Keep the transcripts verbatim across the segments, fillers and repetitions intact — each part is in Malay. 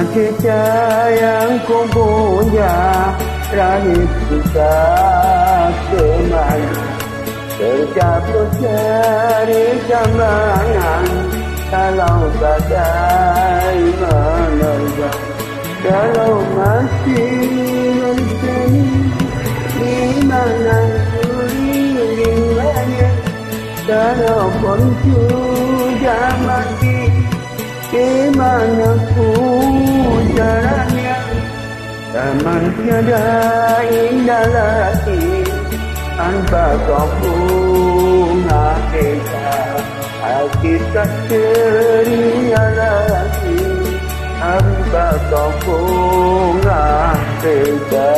cinta yang ku punya, raih kita kemana, terjatuh dari jambangan, kalau badai menerjang, kalau masih bersemi, di mana suringannya, kalau pun sudah mati, di mana jalannya, taman tiada indah lagi, tanpa kau bunga kita, hati tak ceria lagi, tanpa kau bunga kita.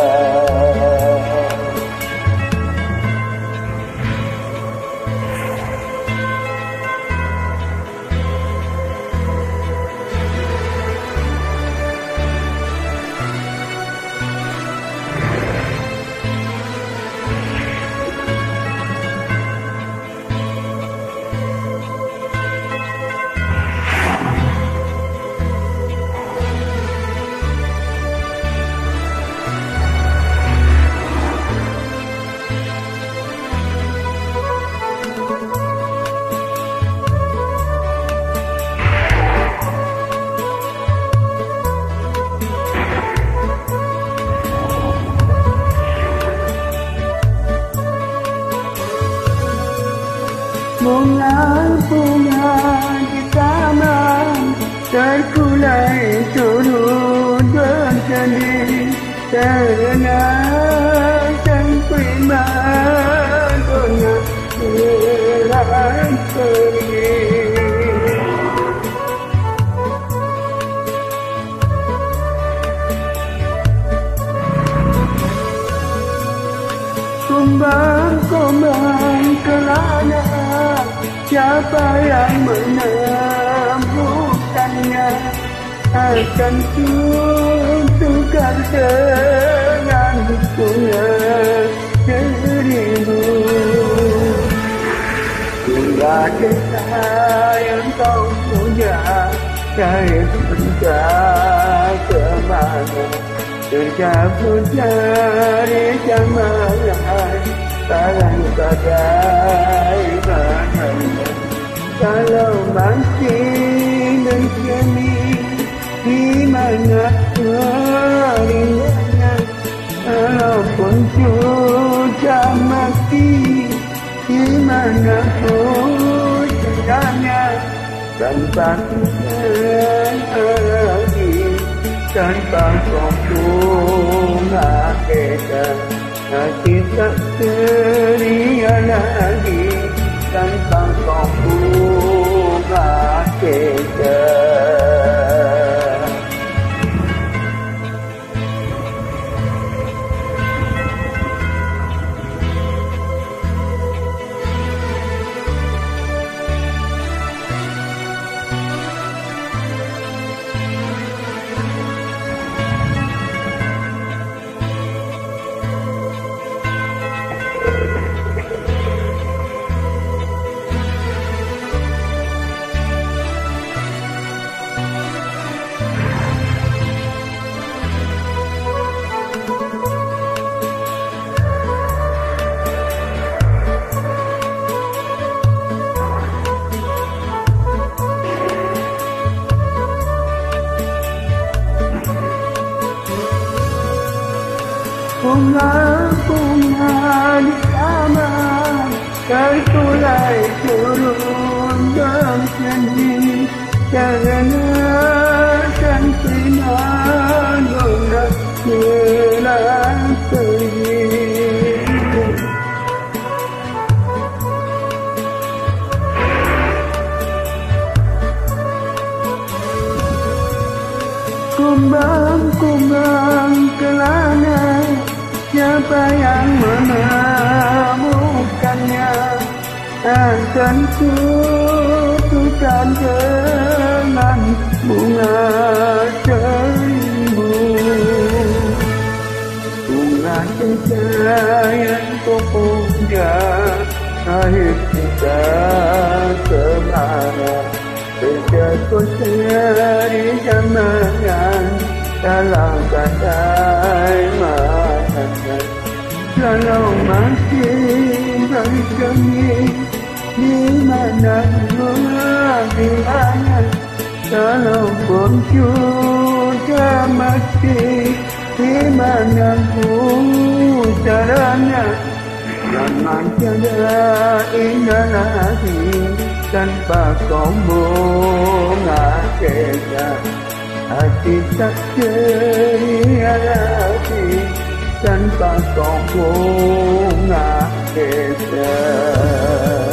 Bunga-bunga di taman terkulai turun bersedih, karena sampai madunya telah pergi. Kumbang-kumbang kelana, siapa yang menemukannya, akan kutukar dengan bunga seribu. Bunga cinta yang kau punya, raih kita kemana, terjatuh dari jambangan, tangan badai menerjang, kalau masih bersemi, di mana keringnya, walaupun sudah mati, di mana jalannya, tanpa kita lagi, tanpa kau bunga kita, hati tak ceria lagi, tanpa kau bunga kita. Bunga-bunga di taman terkulai turun bersedih, karena sampai madunya telah pergi. Kumbang-kumbang kelana, siapa yang menemukannya, akan kutukar dengan bunga seribu. Bunga cinta yang ku punya, raih kita kemana, terjatuh dari jambangan, dalam kadai mana kalau masih bersemi di mana di mana kalau pun sudah mati di mana pun caranya jangan tiada indah lagi tanpa kau bunga tega hati tak ceria lagi tanpa kau bunga tega.